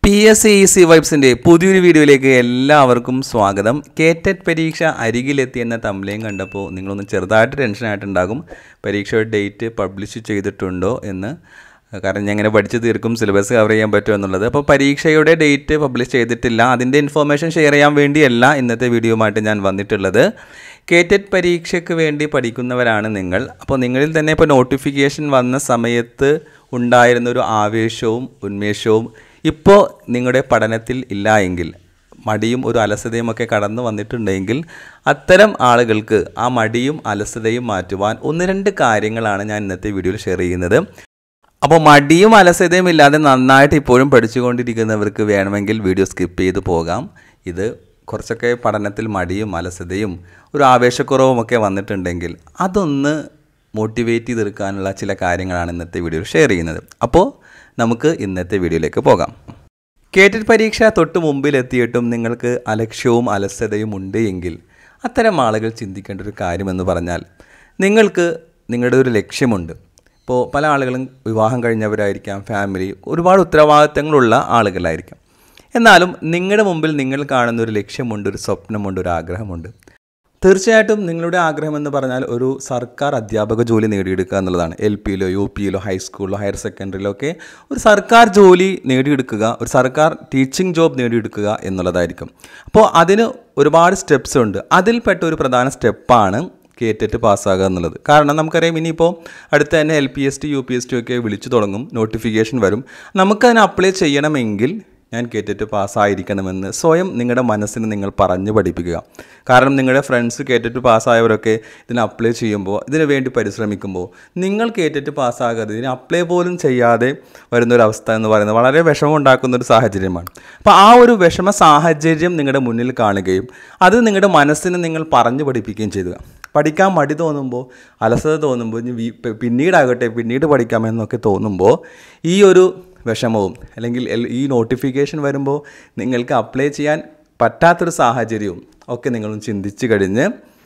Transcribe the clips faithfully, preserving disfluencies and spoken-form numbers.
P S C easy വൈബ്സിൻ്റെ പുതിയൊരു വീഡിയോയിലേക്ക് എല്ലാവർക്കും സ്വാഗതം. കേറ്ററ്റ് പരീക്ഷ അരികിലെത്തി എന്ന തംബ്നെയിൽ കണ്ടപ്പോൾ നിങ്ങളൊന്ന് ചെറുതായിട്ട് ടെൻഷനായിട്ടുണ്ടാകും. പരീക്ഷയുടെ ഡേറ്റ് പബ്ലിഷ് ചെയ്തിട്ടുണ്ടോ എന്ന്. കാരണം ഞാൻ എങ്ങനെ പഠിച്ച് തീർക്കും, സിലബസ് കവർ ചെയ്യാൻ പറ്റുമോ എന്നുള്ളത്. അപ്പോൾ പരീക്ഷയുടെ ഡേറ്റ് പബ്ലിഷ് ചെയ്തിട്ടില്ല. അതിൻ്റെ ഇൻഫോർമേഷൻ ഷെയർ ചെയ്യാൻ വേണ്ടിയല്ല ഇന്നത്തെ വീഡിയോയുമായിട്ട് ഞാൻ വന്നിട്ടുള്ളത്. കേറ്ററ്റ് പരീക്ഷയ്ക്ക് വേണ്ടി പഠിക്കുന്നവരാണ് നിങ്ങൾ. അപ്പോൾ നിങ്ങളിൽ തന്നെ ഇപ്പോൾ നോട്ടിഫിക്കേഷൻ വന്ന സമയത്ത് ഉണ്ടായിരുന്നൊരു ആവേശവും ഉന്മേഷവും ഇപ്പോൾ നിങ്ങളുടെ പഠനത്തിൽ ഇല്ല എങ്കിൽ, മടിയും ഒരു അലസതയും ഒക്കെ കടന്നു വന്നിട്ടുണ്ടെങ്കിൽ, അത്തരം ആളുകൾക്ക് ആ മടിയും അലസതയും മാറ്റുവാൻ ഒന്ന് രണ്ട് കാര്യങ്ങളാണ് ഞാൻ ഇന്നത്തെ വീഡിയോയിൽ ഷെയർ ചെയ്യുന്നത്. അപ്പോൾ മടിയും അലസതയും ഇല്ലാതെ നന്നായിട്ട് ഇപ്പോഴും പഠിച്ചുകൊണ്ടിരിക്കുന്നവർക്ക് വേണമെങ്കിൽ വീഡിയോ സ്കിപ്പ് ചെയ്ത് പോകാം. ഇത് കുറച്ചൊക്കെ പഠനത്തിൽ മടിയും അലസതയും ഒരു ആവേശക്കുറവും ഒക്കെ വന്നിട്ടുണ്ടെങ്കിൽ അതൊന്ന് മോട്ടിവേറ്റ് ചെയ്തെടുക്കാനുള്ള ചില കാര്യങ്ങളാണ് ഇന്നത്തെ വീഡിയോയിൽ ഷെയർ ചെയ്യുന്നത്. അപ്പോൾ നമുക്ക് ഇന്നത്തെ വീഡിയോയിലേക്ക് പോകാം. കേറ്ററ്റ് പരീക്ഷ തൊട്ട് മുമ്പിലെത്തിയിട്ടും നിങ്ങൾക്ക് അലക്ഷ്യവും അലസതയും ഉണ്ട് എങ്കിൽ അത്തരം ആളുകൾ ചിന്തിക്കേണ്ട ഒരു കാര്യമെന്ന് പറഞ്ഞാൽ, നിങ്ങൾക്ക് നിങ്ങളുടെ ഒരു ലക്ഷ്യമുണ്ട്. ഇപ്പോൾ പല ആളുകളും വിവാഹം കഴിഞ്ഞവരായിരിക്കാം, ഫാമിലി, ഒരുപാട് ഉത്തരവാദിത്തങ്ങളുള്ള ആളുകളായിരിക്കാം. എന്നാലും നിങ്ങളുടെ മുമ്പിൽ നിങ്ങൾ കാണുന്ന ഒരു ലക്ഷ്യമുണ്ട്, ഒരു സ്വപ്നമുണ്ട്, ഒരു ആഗ്രഹമുണ്ട്. തീർച്ചയായിട്ടും നിങ്ങളുടെ ആഗ്രഹം എന്ന് പറഞ്ഞാൽ ഒരു സർക്കാർ അധ്യാപക ജോലി നേടിയെടുക്കുക എന്നുള്ളതാണ്. എൽ പിയിലോ യു പിയിലോ ഹൈസ്കൂളിലോ ഹയർ സെക്കൻഡറിയിലോ ഒക്കെ ഒരു സർക്കാർ ജോലി നേടിയെടുക്കുക, ഒരു സർക്കാർ ടീച്ചിങ് ജോബ് നേടിയെടുക്കുക എന്നുള്ളതായിരിക്കും. അപ്പോൾ അതിന് ഒരുപാട് സ്റ്റെപ്സ് ഉണ്ട്. അതിൽപ്പെട്ട ഒരു പ്രധാന സ്റ്റെപ്പാണ് കേറ്ററ്റ് പാസ്സാകുക എന്നുള്ളത്. കാരണം നമുക്കറിയാം, ഇനിയിപ്പോൾ അടുത്ത് തന്നെ L P S T U P S T ഒക്കെ വിളിച്ചു തുടങ്ങും, നോട്ടിഫിക്കേഷൻ വരും. നമുക്കതിന് അപ്ലൈ ചെയ്യണമെങ്കിൽ ഞാൻ കേറ്ററ്റ് പാസ്സായിരിക്കണമെന്ന് സ്വയം നിങ്ങളുടെ മനസ്സിന് നിങ്ങൾ പറഞ്ഞു പഠിപ്പിക്കുക. കാരണം നിങ്ങളുടെ ഫ്രണ്ട്സ് കേറ്ററ്റ് പാസ്സായവരൊക്കെ ഇതിന് അപ്ലൈ ചെയ്യുമ്പോൾ, ഇതിനു വേണ്ടി പരിശ്രമിക്കുമ്പോൾ, നിങ്ങൾ കേറ്ററ്റ് പാസ്സാകാതെ ഇതിന് അപ്ലൈ പോലും ചെയ്യാതെ വരുന്നൊരവസ്ഥ എന്ന് പറയുന്നത് വളരെ വിഷമം ഉണ്ടാക്കുന്നൊരു സാഹചര്യമാണ്. അപ്പോൾ ആ ഒരു വിഷമ സാഹചര്യം നിങ്ങളുടെ മുന്നിൽ കാണുകയും അത് നിങ്ങളുടെ മനസ്സിന് നിങ്ങൾ പറഞ്ഞു പഠിപ്പിക്കുകയും ചെയ്യുക. പഠിക്കാൻ മടി തോന്നുമ്പോൾ, അലസത തോന്നുമ്പോൾ, ഇനി പിന്നീടാകട്ടെ പിന്നീട് പഠിക്കാമെന്നൊക്കെ തോന്നുമ്പോൾ ഈ ഒരു വിഷമവും അല്ലെങ്കിൽ ഈ നോട്ടിഫിക്കേഷൻ വരുമ്പോൾ നിങ്ങൾക്ക് അപ്ലൈ ചെയ്യാൻ പറ്റാത്തൊരു സാഹചര്യവും ഒക്കെ നിങ്ങളും ചിന്തിച്ച് കഴിഞ്ഞ്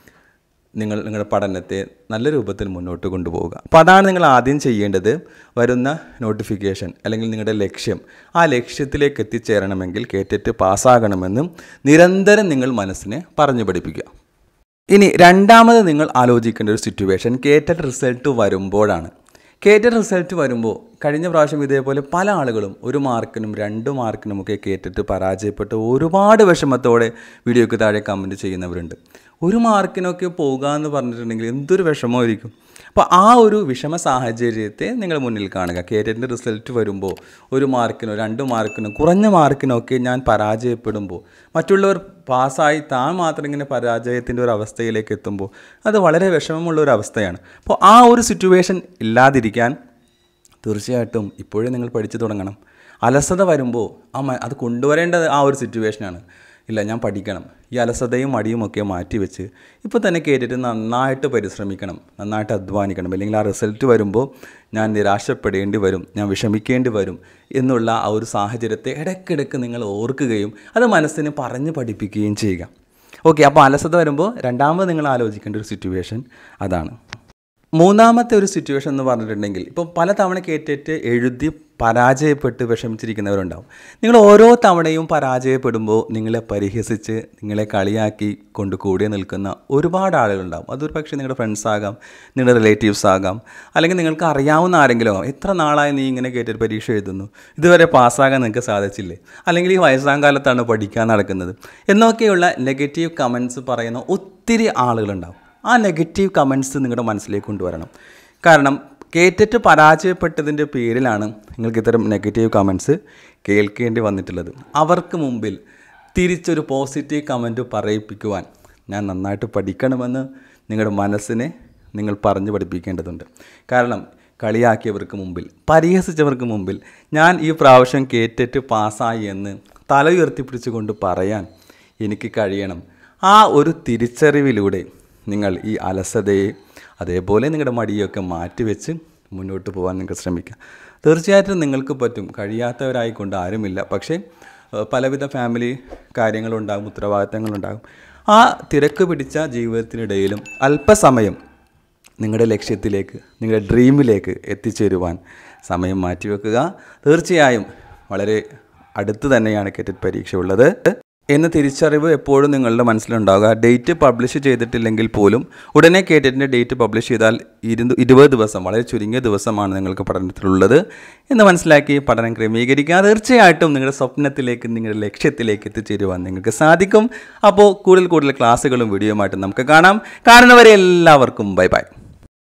നിങ്ങൾ നിങ്ങളുടെ പഠനത്തെ നല്ല രൂപത്തിൽ മുന്നോട്ട് കൊണ്ടുപോവുക. അപ്പോൾ അതാണ് നിങ്ങൾ ആദ്യം ചെയ്യേണ്ടത്. വരുന്ന നോട്ടിഫിക്കേഷൻ അല്ലെങ്കിൽ നിങ്ങളുടെ ലക്ഷ്യം, ആ ലക്ഷ്യത്തിലേക്ക് എത്തിച്ചേരണമെങ്കിൽ കേറ്ററ്റ് പാസ്സാകണമെന്ന് നിരന്തരം നിങ്ങൾ മനസ്സിനെ പറഞ്ഞു പഠിപ്പിക്കുക. ഇനി രണ്ടാമത് നിങ്ങൾ ആലോചിക്കേണ്ട ഒരു സിറ്റുവേഷൻ കേറ്ററ്റ് റിസൾട്ട് വരുമ്പോഴാണ്. കേറ്ററ്റ് റിസൾട്ട് വരുമ്പോൾ കഴിഞ്ഞ പ്രാവശ്യം ഇതേപോലെ പല ആളുകളും ഒരു മാർക്കിനും രണ്ട് മാർക്കിനുമൊക്കെ കേറ്ററ്റ് പരാജയപ്പെട്ട് ഒരുപാട് വിഷമത്തോടെ വീഡിയോയ്ക്ക് താഴെ കമൻറ്റ് ചെയ്യുന്നവരുണ്ട്. ഒരു മാർക്കിനൊക്കെ പോകുക എന്ന് പറഞ്ഞിട്ടുണ്ടെങ്കിൽ എന്തൊരു വിഷമമായിരിക്കും. അപ്പോൾ ആ ഒരു വിഷമ സാഹചര്യത്തെ നിങ്ങൾ മുന്നിൽ കാണുക. കേറ്ററ്റിൻ്റെ റിസൾട്ട് വരുമ്പോൾ ഒരു മാർക്കിനോ രണ്ട് മാർക്കിനോ കുറഞ്ഞ മാർക്കിനൊക്കെ ഞാൻ പരാജയപ്പെടുമ്പോൾ, മറ്റുള്ളവർ പാസ്സായി താൻ മാത്രം ഇങ്ങനെ പരാജയത്തിൻ്റെ ഒരു അവസ്ഥയിലേക്ക് എത്തുമ്പോൾ അത് വളരെ വിഷമമുള്ള ഒരു അവസ്ഥയാണ്. അപ്പോൾ ആ ഒരു സിറ്റുവേഷൻ ഇല്ലാതിരിക്കാൻ തീർച്ചയായിട്ടും ഇപ്പോഴേ നിങ്ങൾ പഠിച്ചു തുടങ്ങണം. അലസത വരുമ്പോൾ ആ അത് കൊണ്ടുവരേണ്ടത് ആ ഒരു സിറ്റുവേഷനാണ്. ഇല്ല, ഞാൻ പഠിക്കണം, ഈ അലസതയും മടിയും ഒക്കെ മാറ്റി വെച്ച് ഇപ്പോൾ തന്നെ കേട്ടിട്ട് നന്നായിട്ട് പരിശ്രമിക്കണം, നന്നായിട്ട് അധ്വാനിക്കണം. അല്ലെങ്കിൽ ആ റിസൾട്ട് വരുമ്പോൾ ഞാൻ നിരാശപ്പെടേണ്ടി വരും, ഞാൻ വിഷമിക്കേണ്ടി വരും എന്നുള്ള ആ ഒരു സാഹചര്യത്തെ ഇടയ്ക്കിടയ്ക്ക് നിങ്ങൾ ഓർക്കുകയും അത് മനസ്സിന് പറഞ്ഞ് പഠിപ്പിക്കുകയും ചെയ്യുക. ഓക്കെ, അപ്പോൾ അലസത വരുമ്പോൾ രണ്ടാമത് നിങ്ങൾ ആലോചിക്കേണ്ട ഒരു സിറ്റുവേഷൻ അതാണ്. മൂന്നാമത്തെ ഒരു സിറ്റുവേഷൻ എന്ന് പറഞ്ഞിട്ടുണ്ടെങ്കിൽ, ഇപ്പോൾ പല തവണ കേറ്ററ്റ് എഴുതി പരാജയപ്പെട്ട് വിഷമിച്ചിരിക്കുന്നവരുണ്ടാവും. നിങ്ങൾ ഓരോ തവണയും പരാജയപ്പെടുമ്പോൾ നിങ്ങളെ പരിഹസിച്ച് നിങ്ങളെ കളിയാക്കി കൊണ്ട് കൂടെ നിൽക്കുന്ന ഒരുപാട് ആളുകളുണ്ടാവും. അതൊരു പക്ഷേ നിങ്ങളുടെ ഫ്രണ്ട്സ് ആകാം, നിങ്ങളുടെ റിലേറ്റീവ്സ് ആകാം, അല്ലെങ്കിൽ നിങ്ങൾക്ക് അറിയാവുന്ന ആരെങ്കിലും ആകാം. എത്ര നാളായി നീ ഇങ്ങനെ കേറ്ററ്റ് പരീക്ഷ എഴുതുന്നു, ഇതുവരെ പാസ്സാകാൻ നിങ്ങൾക്ക് സാധിച്ചില്ലേ, അല്ലെങ്കിൽ ഈ വയസ്സാം കാലത്താണ് പഠിക്കാൻ നടക്കുന്നത് എന്നൊക്കെയുള്ള നെഗറ്റീവ് കമൻറ്റ്സ് പറയുന്ന ഒത്തിരി ആളുകളുണ്ടാവും. ആ നെഗറ്റീവ് കമൻറ്റ്സ് നിങ്ങളുടെ മനസ്സിലേക്ക് കൊണ്ടുവരണം. കാരണം കേറ്ററ്റ് പരാജയപ്പെട്ടതിൻ്റെ പേരിലാണ് നിങ്ങൾക്ക് ഇത്തരം നെഗറ്റീവ് കമൻറ്റ്സ് കേൾക്കേണ്ടി വന്നിട്ടുള്ളത്. അവർക്ക് മുമ്പിൽ തിരിച്ചൊരു പോസിറ്റീവ് കമൻറ്റ് പറയിപ്പിക്കുവാൻ ഞാൻ നന്നായിട്ട് പഠിക്കണമെന്ന് നിങ്ങളുടെ മനസ്സിനെ നിങ്ങൾ പറഞ്ഞു പഠിപ്പിക്കേണ്ടതുണ്ട്. കാരണം കളിയാക്കിയവർക്ക് മുമ്പിൽ, പരിഹസിച്ചവർക്ക് മുമ്പിൽ ഞാൻ ഈ പ്രാവശ്യം കേറ്ററ്റ് പാസ്സായി എന്ന് തല ഉയർത്തിപ്പിടിച്ചുകൊണ്ട് പറയാൻ എനിക്ക് കഴിയണം. ആ ഒരു തിരിച്ചറിവിലൂടെ നിങ്ങൾ ഈ അലസതയെ അതേപോലെ നിങ്ങളുടെ മടിയൊക്കെ മാറ്റിവെച്ച് മുന്നോട്ട് പോകാൻ നിങ്ങൾക്ക് ശ്രമിക്കാം. തീർച്ചയായിട്ടും നിങ്ങൾക്ക് പറ്റും. കഴിയാത്തവരായിക്കൊണ്ട് ആരുമില്ല. പക്ഷേ പലവിധ ഫാമിലി കാര്യങ്ങളുണ്ടാകും, ഉത്തരവാദിത്തങ്ങളുണ്ടാകും. ആ തിരക്ക് പിടിച്ച ജീവിതത്തിനിടയിലും അല്പസമയം നിങ്ങളുടെ ലക്ഷ്യത്തിലേക്ക്, നിങ്ങളുടെ ഡ്രീമിലേക്ക് എത്തിച്ചേരുവാൻ സമയം മാറ്റിവെക്കുക. തീർച്ചയായും വളരെ അടുത്ത് തന്നെയാണ് കേറ്ററ്റ് പരീക്ഷ ഉള്ളത് എന്ന തിരിച്ചറിവ് എപ്പോഴും നിങ്ങളുടെ മനസ്സിലുണ്ടാവുക. ഡേറ്റ് പബ്ലിഷ് ചെയ്തിട്ടില്ലെങ്കിൽ പോലും ഉടനെ കേറ്ററ്റിൻ്റെ ഡേറ്റ് പബ്ലിഷ് ചെയ്താൽ ഇരുന്ന് ഇരുപത് ദിവസം, വളരെ ചുരുങ്ങിയ ദിവസമാണ് നിങ്ങൾക്ക് പഠനത്തിലുള്ളത് എന്ന് മനസ്സിലാക്കി പഠനം ക്രമീകരിക്കുക. തീർച്ചയായിട്ടും നിങ്ങളുടെ സ്വപ്നത്തിലേക്ക്, നിങ്ങളുടെ ലക്ഷ്യത്തിലേക്ക് എത്തിച്ചേരുവാൻ നിങ്ങൾക്ക് സാധിക്കും. അപ്പോൾ കൂടുതൽ കൂടുതൽ ക്ലാസ്സുകളും വീഡിയോയുമായിട്ട് നമുക്ക് കാണാം. കാണുന്നവരെ എല്ലാവർക്കും ബൈ ബൈ.